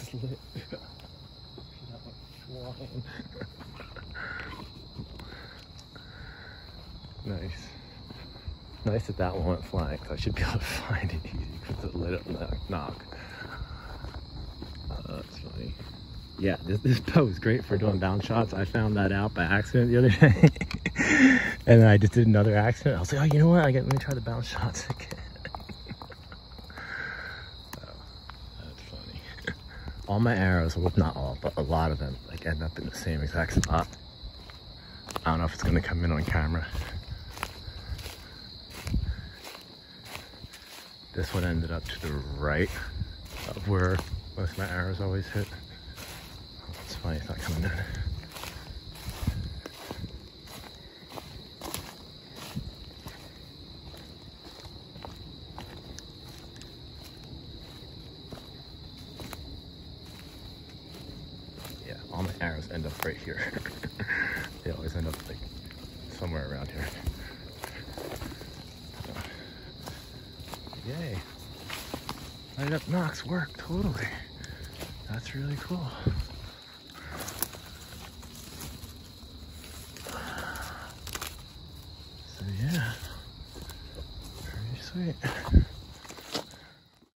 is lit. That went flying. Nice. Nice that that one went flying, because I should be able to find it easy because it lit up that knock. That's funny. Yeah, this bow is great for doing bounce shots. I found that out by accident the other day. And then I just did another accident. I was like, oh, you know what? Let me try the bounce shots again. Oh, that's funny. All my arrows, well, not all, but a lot of them, like, end up in the same exact spot. I don't know if it's gonna come in on camera. This one ended up to the right of where most of my arrows always hit. It's funny, it's not coming in. Yeah, all my arrows end up right here. They always end up like somewhere around here. Yay. Light up knocks work, totally. That's really cool. So yeah, pretty sweet.